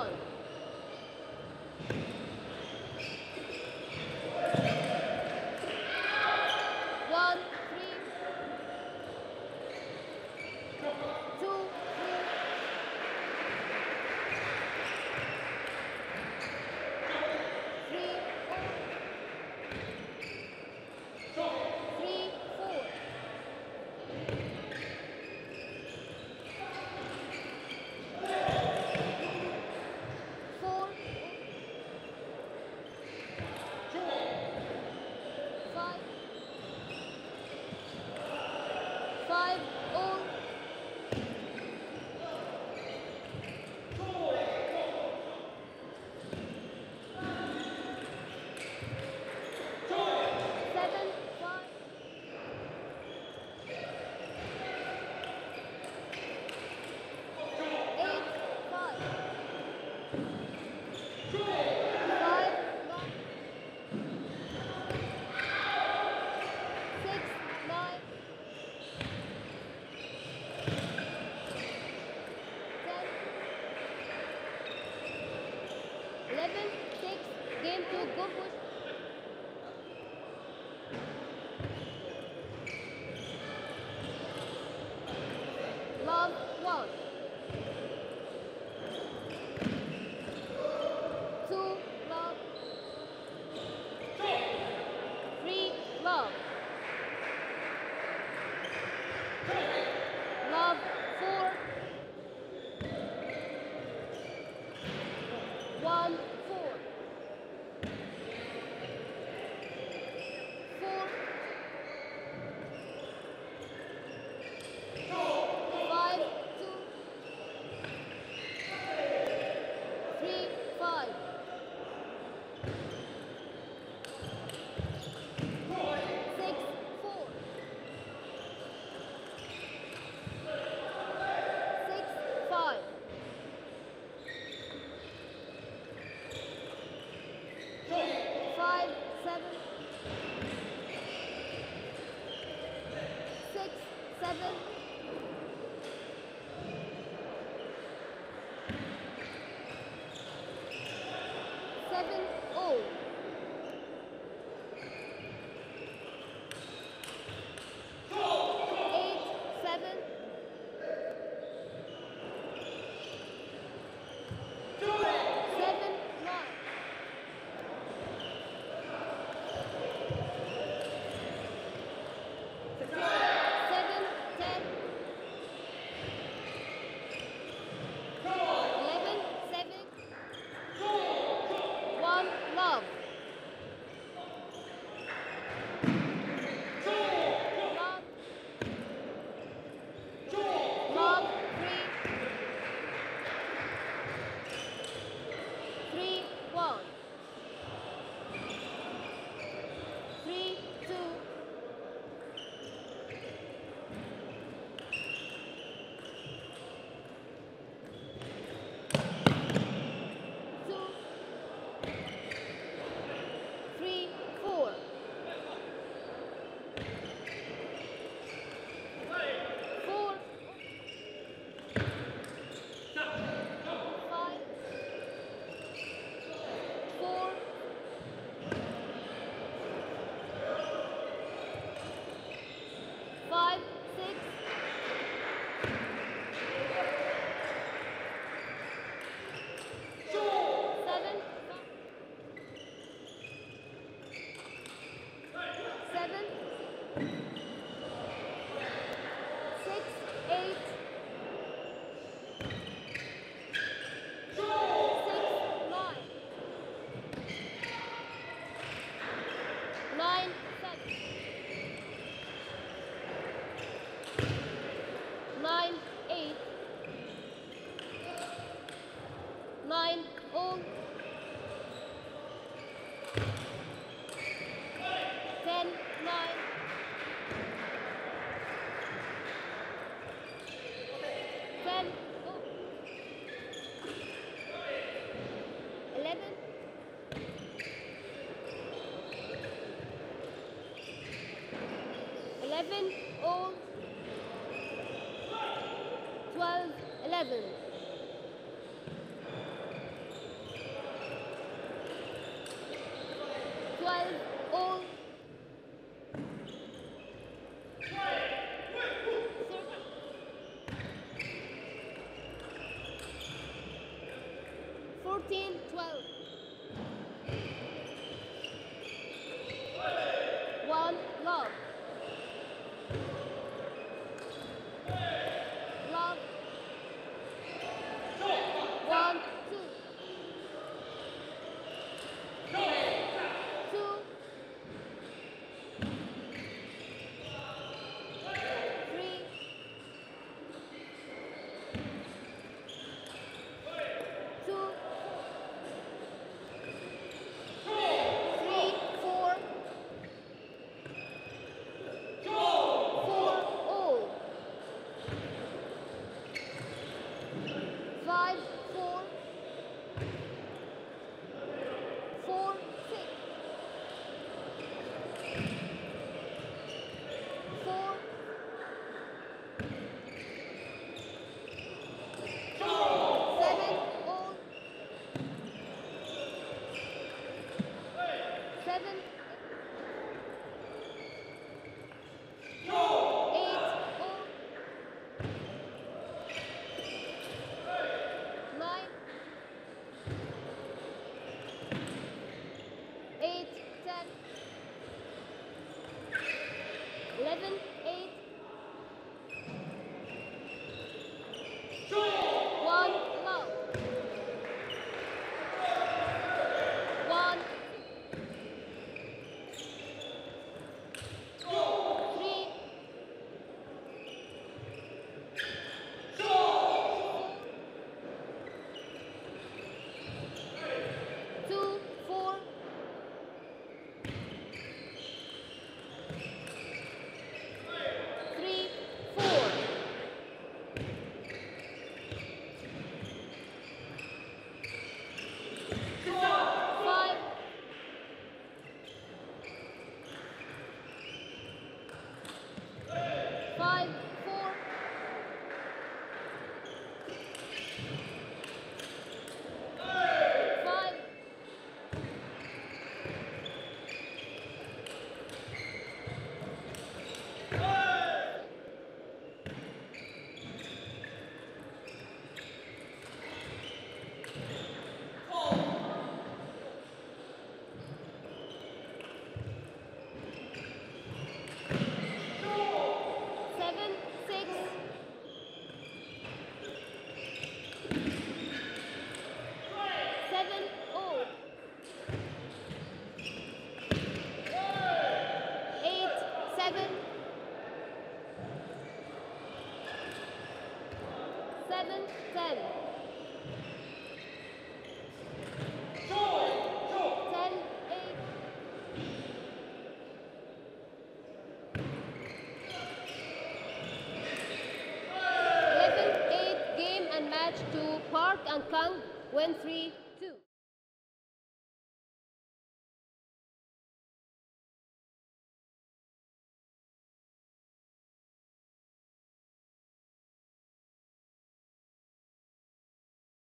1. 1, 3, 2, 3, 3, 4. 4, 5, 5, all. 7, 5, 8, 5, 5, 9, 6, 9, 10, 11, 6, game 2, go push. Love 1, 2, love, 3, love, love 4, 1, 4, 4, 5, 2, 3, 5, 6, 4, 6, 5, 5, 7, 6, 7, 7, all. 8, 7, 7, 9, 7, 10, 11, 7, 1, love. Love, love, 3, 1, 3, 2, 2, 3, 4, 4, 5, 4, 5, 6, 7, 7, 6, 8, 6, 9, 9, 7, 9, 8, 9, all. 10, 9, 10, all. 11, 11, all. 12, 11, 14, 12. 1, love. Love. 1, 2. 2. 3. 2. 3, 4. 4, all. 5, 4. 4, 6. 4. 7, all. 7. 8, all. 9. 8, 10. 11, 8. 1, love. 1. 3. 2, 4. 3, 4. 5. 5, 4. 5. 7, 6. 7, all. 8, 7. 7, 10. 10, 8. 11, 8. Game and match to Park and Kang. Win 3.